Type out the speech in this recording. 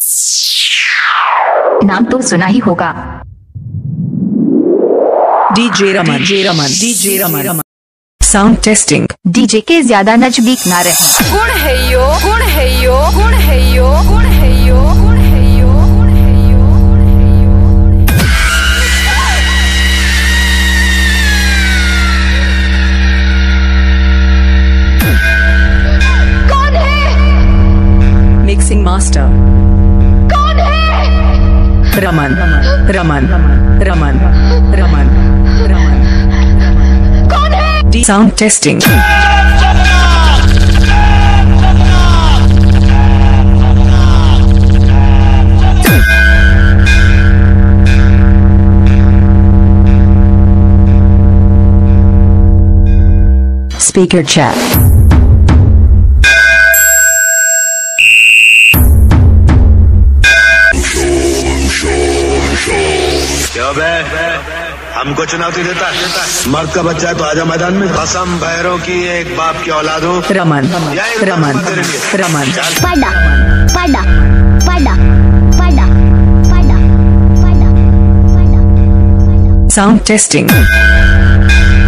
नाम तो सुना ही होगा। DJ Raman, DJ Raman, DJ Raman. Sound testing. DJ के ज्यादा नजदीक ना रहे। गुण है यो, गुण है यो, गुण है यो, गुण है यो, गुण है यो, गुण है यो, गुण है यो। कौन है? मिक्सिंग मास्टर कौन है? रमन, रमन, रमन, रमन, रमन। कौन है? Sound testing. Speaker chat. क्यों बे? हमको चुनौती देता है? मर्द का बच्चा है तो आजा मैदान में। कसम भैरों की एक बाप की औलाद हूँ। रमन, रमन, रमन। पड़ा पड़ा पड़ा पड़ा पड़ा पड़ा पड़ा। Sound testing.